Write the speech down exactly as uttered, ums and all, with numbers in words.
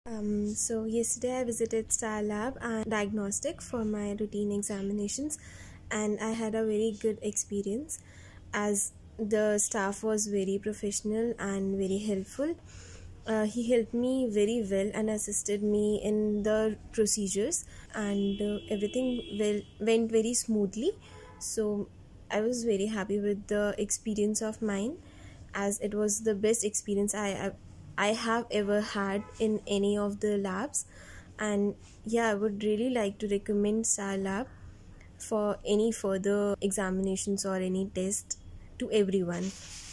Um, so yesterday I visited Star Lab and Diagnostic for my routine examinations, and I had a very good experience as the staff was very professional and very helpful. Uh, he helped me very well and assisted me in the procedures, and uh, everything well, went very smoothly. So I was very happy with the experience of mine, as it was the best experience I I have ever had in any of the labs. And yeah, I would really like to recommend Star Lab for any further examinations or any test to everyone.